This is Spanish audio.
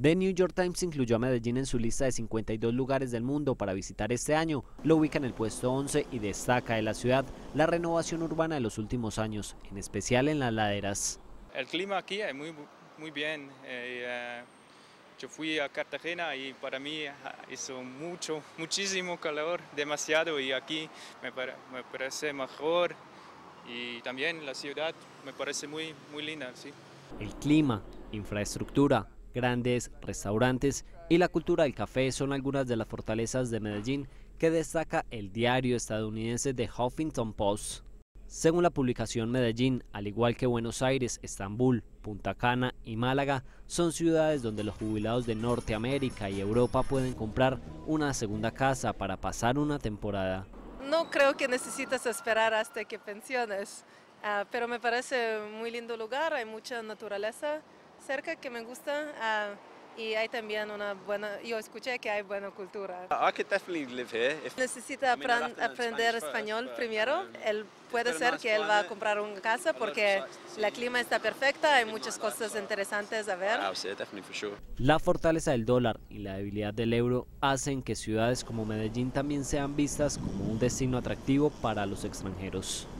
The New York Times incluyó a Medellín en su lista de 52 lugares del mundo para visitar este año. Lo ubica en el puesto 11 y destaca de la ciudad la renovación urbana de los últimos años, en especial en las laderas. El clima aquí es muy bien. Yo fui a Cartagena y para mí hizo muchísimo calor, demasiado, y aquí me parece mejor, y también la ciudad me parece muy linda, sí. El clima, infraestructura, grandes restaurantes y la cultura del café son algunas de las fortalezas de Medellín que destaca el diario estadounidense The Huffington Post. Según la publicación, Medellín, al igual que Buenos Aires, Estambul, Punta Cana y Málaga, son ciudades donde los jubilados de Norteamérica y Europa pueden comprar una segunda casa para pasar una temporada. No creo que necesitas esperar hasta que pensiones, pero me parece muy lindo lugar, hay mucha naturaleza cerca que me gusta. Y hay también yo escuché que hay buena cultura. I could definitely live here. Necesita aprender español primero. Puede ser que él va a comprar una casa porque el clima está perfecta, hay muchas cosas interesantes a ver. La fortaleza del dólar y la debilidad del euro hacen que ciudades como Medellín también sean vistas como un destino atractivo para los extranjeros.